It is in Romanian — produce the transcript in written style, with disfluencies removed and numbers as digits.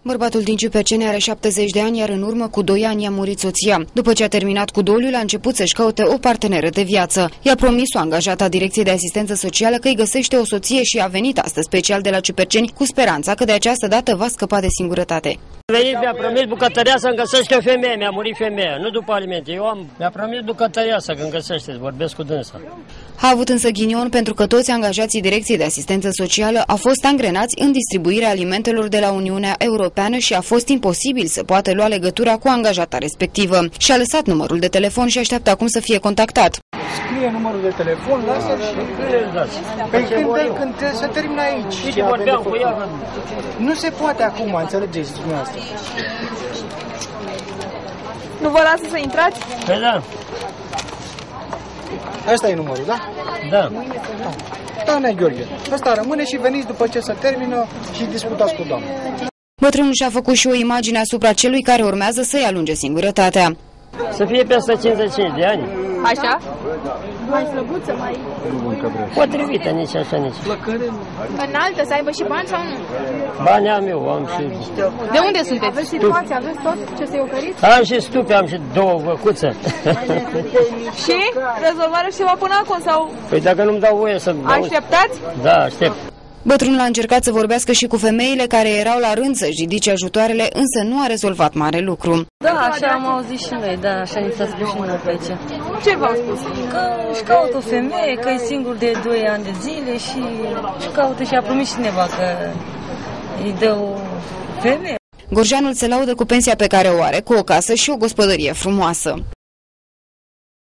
Bărbatul din Ciuperceni are 70 de ani, iar în urmă cu 2 ani a murit soția. După ce a terminat cu doliul, a început să-și caute o parteneră de viață. I-a promis o angajată a Direcției de Asistență Socială că îi găsește o soție și a venit astăzi special de la Ciuperceni cu speranța că de această dată va scăpa de singurătate. Mi-a promis bucătăria să-mi găsește o femeie, mi-a murit femeia, nu după alimente. Mi-a promis bucătăria să-mi găsește, să vorbesc cu dânsa. A avut însă ghinion pentru că toți angajații Direcției de Asistență Socială au fost angrenați în distribuirea alimentelor de la Uniunea Europeană și a fost imposibil să poată lua legătura cu angajata respectivă. Și-a lăsat numărul de telefon și așteaptă acum să fie contactat. Scrie numărul de telefon, lasă-l și... Păi când se termină aici. Uite, vorbeam cu ea. Nu se poate acum, înțelegeți dumneavoastră. Nu vă lasă să intrați? Păi da. Asta e numărul, da? Da. Doamna Gheorghe, ăsta rămâne și veniți după ce se termină și discutați cu doamna. Bătrânul și-a făcut și o imagine asupra celui care urmează să-i alunge singurătatea. Să fie peste 55 de ani. Așa? Mai slăbuță, mai... Potrivită, nici așa, nici. Înaltă, să aibă și bani sau nu? Banii am eu, am și... De unde sunteți? Aveți situație, aveți tot ce să-i oferiți? Am și stupe, am și 2 văcuțe. Și? Rezolvarea și ceva până acum sau... Păi dacă nu-mi dau voie să... Așteptați? Da, aștept. Bătrânul a încercat să vorbească și cu femeile care erau la rând să-și ridice ajutoarele, însă nu a rezolvat mare lucru. Da, așa am auzit și noi, da, așa ni s-a spus și noi pe aici. Ce v-au spus? Că își caută o femeie, că e singur de 2 ani de zile și își caută și a promis cineva că îi dă o femeie. Gorjeanul se laudă cu pensia pe care o are, cu o casă și o gospodărie frumoasă.